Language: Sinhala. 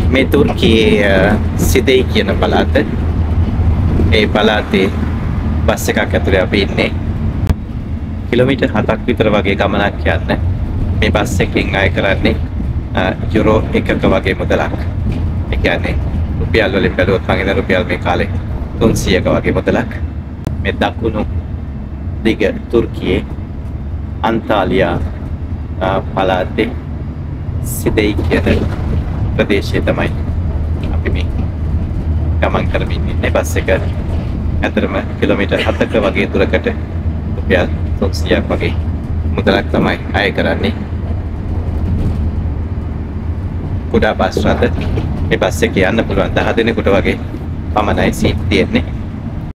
මේ තුර්කියේ සිදෙයි කියන පළාත. ඒ පළාතේ බස් එකක් ඇතුලේ අපි ඉන්නේ. කිලෝමීටර් 7ක් විතර වගේ ගමනක් යන්න මේ බස් එකකින් අය කරන්නේ යුරෝ 1ක වගේ මුදලක්. ඒ කියන්නේ රුපියල් වලින් බැලුවොත් මම ඉතින් රුපියල් මේ කාලේ 300ක වගේ මුදලක්. මේ දකුණු දිග තුර්කියේ අන්තාලියා පළාතේ සිදෙයි කියන ප්‍රදේශයේ තමයි අපි මේ ගමන් කරමින් ඉන්නේ. බස් එක ඇතරම කිලෝමීටර් 7ක වගේ දුරකට රුපියල් 300ක් වගේ මුදලක් තමයි අය කරන්නේ. කුඩා බස් රථ මේ බස් එකේ යන්න පුළුවන් 10 දෙනෙකුට වගේ පමණයි සීට් තියෙන්නේ.